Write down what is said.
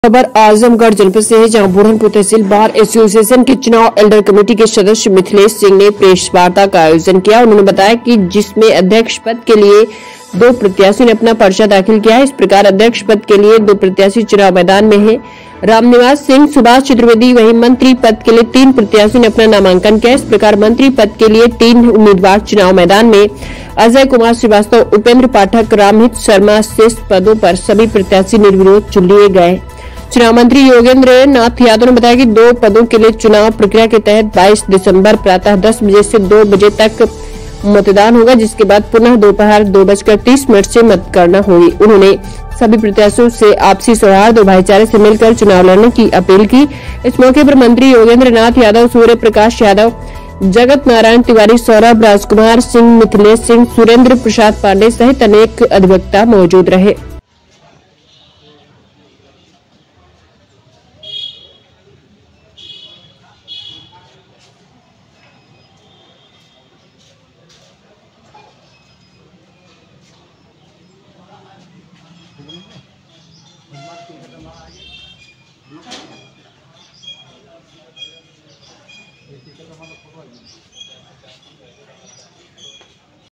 खबर आजमगढ़ जनपद से है, जहां बुरहानपुर तहसील बार एसोसिएशन के चुनाव एल्डर कमेटी के सदस्य मिथिलेश सिंह ने प्रेस वार्ता का आयोजन किया। उन्होंने बताया कि जिसमें अध्यक्ष पद के लिए 2 प्रत्याशियों ने अपना पर्चा दाखिल किया है। इस प्रकार अध्यक्ष पद के लिए 2 प्रत्याशी चुनाव मैदान में है। रामनिवास सिंह, सुभाष चतुर्वेदी। वहीं मंत्री पद के लिए 3 प्रत्याशियों ने अपना नामांकन किया। इस प्रकार मंत्री पद के लिए 3 उम्मीदवार चुनाव मैदान में अजय कुमार श्रीवास्तव, उपेंद्र पाठक, रामहित शर्मा। शेष पदों पर सभी प्रत्याशी निर्विरोध चुन लिए गए। चुनाव मंत्री योगेंद्र नाथ यादव ने बताया कि 2 पदों के लिए चुनाव प्रक्रिया के तहत 22 दिसंबर प्रातः 10 बजे से 2 बजे तक मतदान होगा, जिसके बाद पुनः दोपहर 2:30 से मतगणना होगी। उन्होंने सभी प्रत्याशियों से आपसी सौहार्द और भाईचारे से मिलकर चुनाव लड़ने की अपील की। इस मौके पर मंत्री योगेंद्र नाथ यादव, सूर्य प्रकाश यादव, जगत नारायण तिवारी, सौरभ, राजकुमार सिंह, मिथिलेश सिंह, सुरेंद्र प्रसाद पांडे सहित अनेक अधिवक्ता मौजूद रहे।